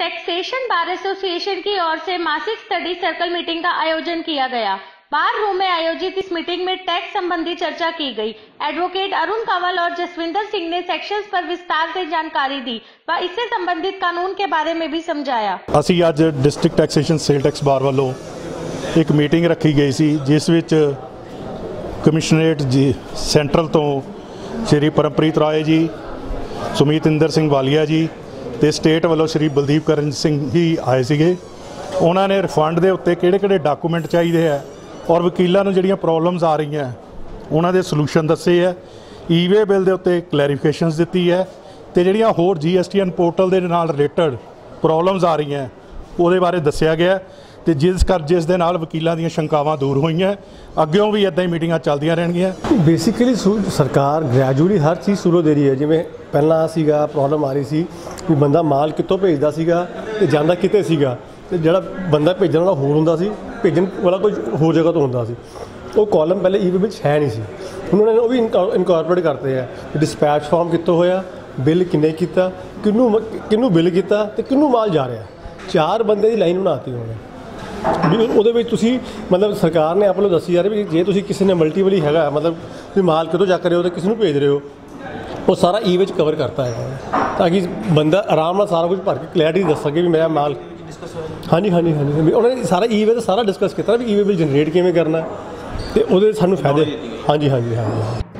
Taxation bar association की ओर से मासिक स्टडी सर्कल मीटिंग का आयोजन किया गया। बार रूम में आयोजित इस मीटिंग में टैक्स संबंधी चर्चा की गई। एडवोकेट अरुण कंवल और जसविंदर सिंह ने सेक्शंस पर विस्तार से जानकारी दी व इससे संबंधित कानून के बारे में भी समझाया। ਅਸੀਂ ਅੱਜ district taxation cell tax bar वालों एक मीटिंग रखी गई सी जिस विच कमिश्नरेट जी सेंट्रल तो श्री परमप्रीत राय जी, सुमीत इंदर सिंह वालिया जी ਤੇ स्टेट वालों श्री बलदीप ਕਰਨ ਸਿੰਘ ही आए ਸੀਗੇ। ਉਹਨਾਂ ਨੇ ਰਿਫੰਡ ਦੇ ਉੱਤੇ ਕਿਹੜੇ-ਕਿਹੜੇ ਡਾਕੂਮੈਂਟ ਚਾਹੀਦੇ ਆ ਔਰ ਵਕੀਲਾਂ ਨੂੰ ਜਿਹੜੀਆਂ ਪ੍ਰੋਬਲਮਸ ਆ ਰਹੀਆਂ ਉਹਨਾਂ ਦੇ ਸੋਲੂਸ਼ਨ ਦੱਸੇ ਹੈ। ਈਵੇ ਬਿੱਲ ਦੇ ਉੱਤੇ ਕਲੈਰੀਫਿਕੇਸ਼ਨਸ ਦਿੱਤੀ ਹੈ ਤੇ ਜਿਹੜੀਆਂ ਹੋਰ GSTN ਪੋਰਟਲ ਦੇ ਨਾਲ ਰਿਲੇਟਡ ਪ੍ਰੋਬਲਮਸ ਆ ਰਹੀਆਂ ਉਹਦੇ ਬਾਰੇ ਦੱਸਿਆ ਗਿਆ ਤੇ ਜਿਸ ਦੇ ਨਾਲ ਵਕੀਲਾਂ ਦੀਆਂ ਸ਼ੰਕਾਵਾਂ ਦੂਰ ਹੋਈਆਂ। ਅੱਗਿਓਂ ਵੀ ਇਦਾਂ ਹੀ ਮੀਟਿੰਗਾਂ ਚੱਲਦੀਆਂ ਰਹਿਣਗੀਆਂ। बेसिकली सरकार ग्रैजुअली हर चीज़ शुरू दे रही है। जिमें पहला सीगा प्रॉब्लम आ रही सी कि बंदा माल कितों भेजदा सीगा ते जांदा किते सीगा ते जिहड़ा बंदा भेजण वाला होर हुंदा सी, भेजण वाला कोई होर जगह तो हुंदा सी। वो कॉलम पहले ईवे विच है नहीं सी, उन्होंने वो भी इनकॉर्पोरेट करते हैं। डिस्पैच फॉर्म कितों होया, बिल किन्ने कीता, किन्नू बिल कीता ते किन्नू माल जा रहा। 4 बंदे दी लाइन बनाती उन्होंने भी। ਉਹਦੇ ਵਿੱਚ ਤੁਸੀਂ ਮਤਲਬ ਸਰਕਾਰ ਨੇ ਆਪਾਂ ਨੂੰ ਦੱਸੀ ਜਾ ਰਹੀ ਵੀ ਜੇ ਤੁਸੀਂ ਕਿਸੇ ਨੇ ਮਲਟੀਪਲ ਹੈਗਾ ਮਤਲਬ ਤੁਸੀਂ ਮਾਲ ਕਿਤੋਂ ਚੱਕ ਰਹੇ ਹੋ ਤੇ ਕਿਸ ਨੂੰ ਭੇਜ ਰਹੇ ਹੋ, ਉਹ ਸਾਰਾ ਈ ਵਿੱਚ ਕਵਰ ਕਰਤਾ ਹੈ ਤਾਂ ਕਿ ਬੰਦਾ ਆਰਾਮ ਨਾਲ ਸਾਰਾ ਕੁਝ ਭਰ ਕੇ ਕਲੈਰਿਟੀ ਦੱਸ ਸਕੇ ਵੀ ਮੇਰਾ ਮਾਲ ਹਾਂਜੀ ਉਹਨਾਂ ਨੇ ਸਾਰਾ ਈ ਵਿੱਚ ਸਾਰਾ ਡਿਸਕਸ ਕੀਤਾ ਵੀ ਈ ਬਿੱਲ ਜਨਰੇਟ ਕਿਵੇਂ ਕਰਨਾ ਤੇ ਉਹਦੇ ਸਾਨੂੰ ਫਾਇਦੇ ਹਾਂਜੀ।